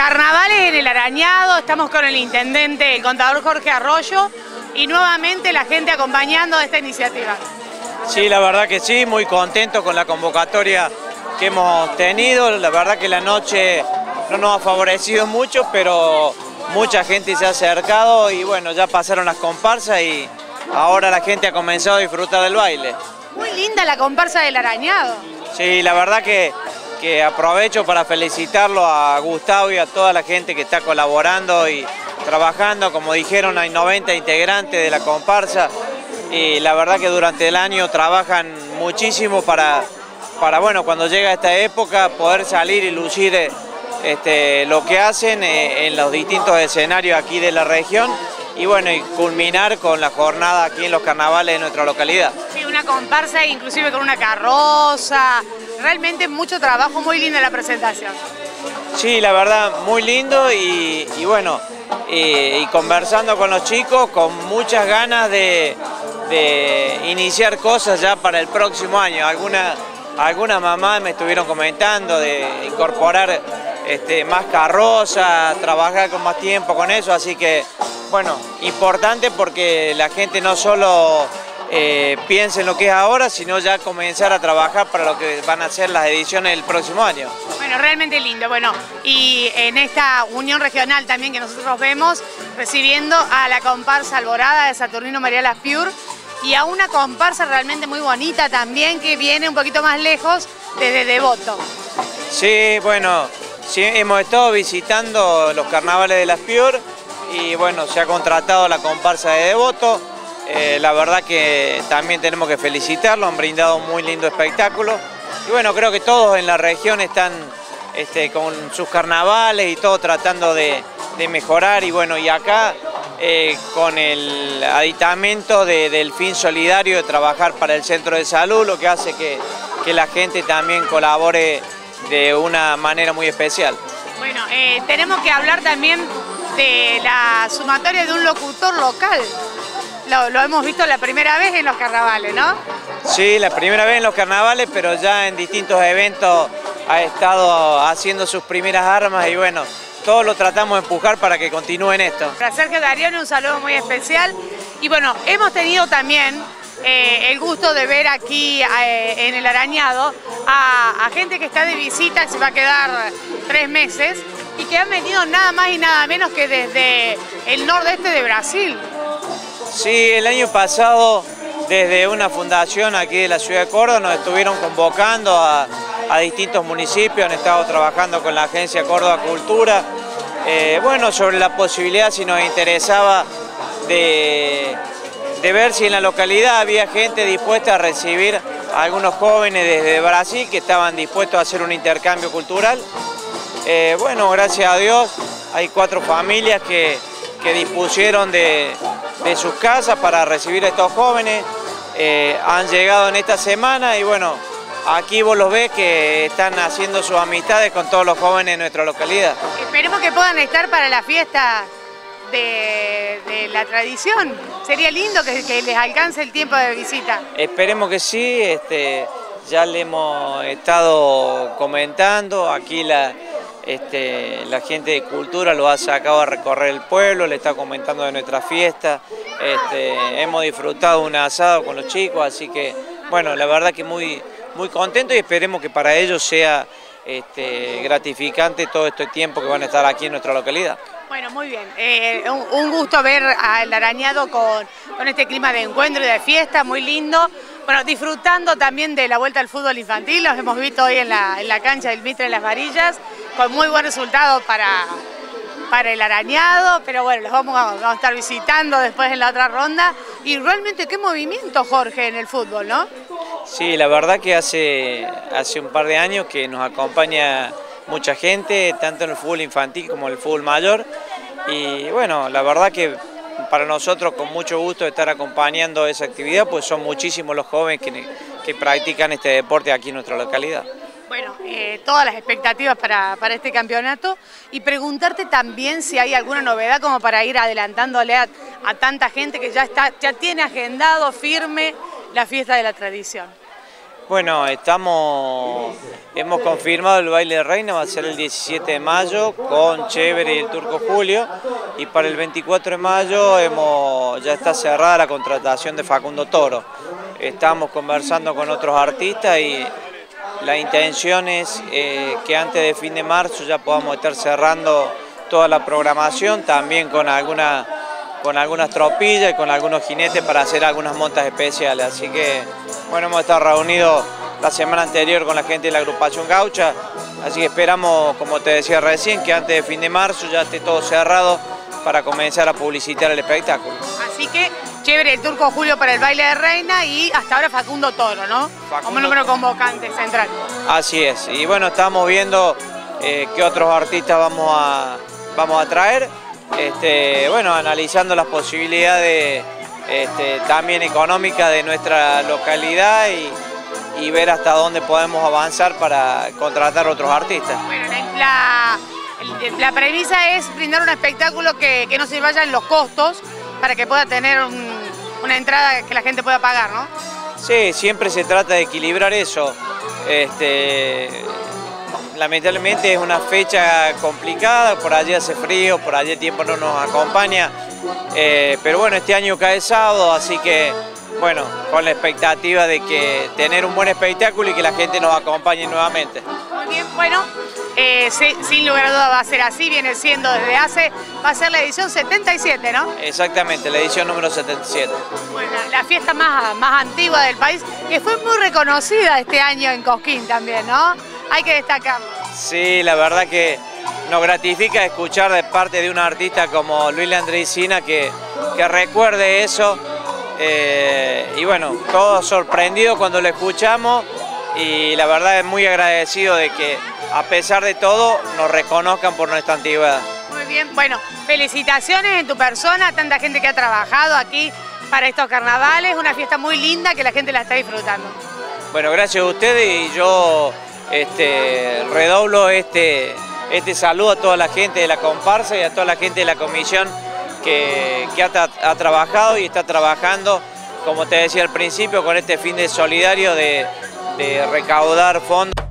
Carnavales en el Arañado, estamos con el intendente, el contador Jorge Arroyo, y nuevamente la gente acompañando esta iniciativa. Sí, la verdad que sí, muy contento con la convocatoria que hemos tenido. La verdad que la noche no nos ha favorecido mucho, pero mucha gente se ha acercado y bueno, ya pasaron las comparsas y ahora la gente ha comenzado a disfrutar del baile. Muy linda la comparsa del Arañado. Sí, la verdad que aprovecho para felicitarlo a Gustavo y a toda la gente que está colaborando y trabajando. Como dijeron, hay 90 integrantes de la comparsa y la verdad que durante el año trabajan muchísimo para bueno, cuando llega esta época poder salir y lucir lo que hacen en los distintos escenarios aquí de la región y bueno, y culminar con la jornada aquí en los carnavales de nuestra localidad. Sí, una comparsa inclusive con una carroza, realmente mucho trabajo, muy linda la presentación. Sí, la verdad, muy lindo y bueno, y conversando con los chicos con muchas ganas de iniciar cosas ya para el próximo año. Algunas mamás me estuvieron comentando de incorporar más carroza, trabajar con más tiempo con eso, así que bueno, importante porque la gente no solo piense en lo que es ahora, sino ya comenzar a trabajar para lo que van a ser las ediciones del próximo año. Bueno, realmente lindo. Bueno, y en esta unión regional también que nosotros vemos, recibiendo a la comparsa Alborada de Saturnino María Las Piur y a una comparsa realmente muy bonita también que viene un poquito más lejos desde Devoto. Sí, bueno, sí, hemos estado visitando los carnavales de Las Piur y bueno, se ha contratado la comparsa de Devoto. La verdad que también tenemos que felicitarlo, han brindado un muy lindo espectáculo. Y bueno, creo que todos en la región están con sus carnavales y todo tratando de mejorar. Y bueno, y acá con el aditamento del fin solidario de trabajar para el centro de salud, lo que hace que la gente también colabore de una manera muy especial. Bueno, tenemos que hablar también de la sumatoria de un locutor local. Lo hemos visto la primera vez en los carnavales, ¿no? Sí, la primera vez en los carnavales, pero ya en distintos eventos ha estado haciendo sus primeras armas y bueno, todos lo tratamos de empujar para que continúen esto. Para Sergio Darione un saludo muy especial y bueno, hemos tenido también el gusto de ver aquí en el Arañado a gente que está de visita, se va a quedar 3 meses y que han venido nada más y nada menos que desde el nordeste de Brasil. Sí, el año pasado desde una fundación aquí de la ciudad de Córdoba nos estuvieron convocando a distintos municipios, han estado trabajando con la agencia Córdoba Cultura, bueno, sobre la posibilidad si nos interesaba de ver si en la localidad había gente dispuesta a recibir a algunos jóvenes desde Brasil que estaban dispuestos a hacer un intercambio cultural. Bueno, gracias a Dios hay 4 familias que dispusieron de sus casas para recibir a estos jóvenes, han llegado en esta semana y bueno, aquí vos los ves que están haciendo sus amistades con todos los jóvenes de nuestra localidad. Esperemos que puedan estar para la fiesta de la tradición, sería lindo que les alcance el tiempo de visita. Esperemos que sí, ya le hemos estado comentando, aquí la gente de cultura lo ha sacado a recorrer el pueblo, le está comentando de nuestra fiesta, hemos disfrutado un asado con los chicos, así que bueno, la verdad que muy contento y esperemos que para ellos sea gratificante todo este tiempo que van a estar aquí en nuestra localidad. Bueno, muy bien, un gusto ver al Arañado con este clima de encuentro y de fiesta, muy lindo. Bueno, disfrutando también de la vuelta al fútbol infantil, los hemos visto hoy en la cancha del Mitre de las Varillas, con muy buen resultado para el Arañado, pero bueno, los vamos a estar visitando después en la otra ronda. Y realmente qué movimiento, Jorge, en el fútbol, ¿no? Sí, la verdad que hace un par de años que nos acompaña mucha gente, tanto en el fútbol infantil como en el fútbol mayor. Y bueno, la verdad que para nosotros con mucho gusto estar acompañando esa actividad, pues son muchísimos los jóvenes que practican este deporte aquí en nuestra localidad. Bueno, todas las expectativas para este campeonato y preguntarte también si hay alguna novedad como para ir adelantándole a tanta gente que ya tiene agendado firme la fiesta de la tradición. Bueno, hemos confirmado el baile de reina, va a ser el 17 de mayo con Chévere y el Turco Julio, y para el 24 de mayo ya está cerrada la contratación de Facundo Toro. Estamos conversando con otros artistas y la intención es que antes de fin de marzo ya podamos estar cerrando toda la programación, también con algunas tropillas y con algunos jinetes para hacer algunas montas especiales. Así que, bueno, hemos estado reunidos la semana anterior con la gente de la agrupación Gaucha, así que esperamos, como te decía recién, que antes de fin de marzo ya esté todo cerrado para comenzar a publicitar el espectáculo. Así que, Chévere el Turco Julio para el baile de reina y hasta ahora Facundo Toro, ¿no? Como número convocante central. Así es, y bueno, estamos viendo qué otros artistas vamos a traer. Bueno, analizando las posibilidades también económicas de nuestra localidad y ver hasta dónde podemos avanzar para contratar otros artistas. Bueno, la premisa es brindar un espectáculo que no se vayan los costos para que pueda tener una entrada que la gente pueda pagar, ¿no? Sí, siempre se trata de equilibrar eso. Lamentablemente es una fecha complicada, por allí hace frío, por allí el tiempo no nos acompaña, pero bueno, este año cae sábado, así que bueno, con la expectativa de que tener un buen espectáculo y que la gente nos acompañe nuevamente. Muy bien, bueno, sin lugar a dudas va a ser así, viene siendo va a ser la edición 77, ¿no? Exactamente, la edición número 77. Bueno, la fiesta más antigua del país, que fue muy reconocida este año en Cosquín también, ¿no? Hay que destacarlo. Sí, la verdad que nos gratifica escuchar de parte de un artista como Luis Landricina que recuerde eso. Y bueno, todos sorprendidos cuando lo escuchamos y la verdad es muy agradecido de que a pesar de todo nos reconozcan por nuestra antigüedad. Muy bien, bueno, felicitaciones en tu persona, tanta gente que ha trabajado aquí para estos carnavales, una fiesta muy linda que la gente la está disfrutando. Bueno, gracias a ustedes y yo redoblo este saludo a toda la gente de la comparsa y a toda la gente de la comisión que ha trabajado y está trabajando, como te decía al principio, con este fin de solidario de recaudar fondos.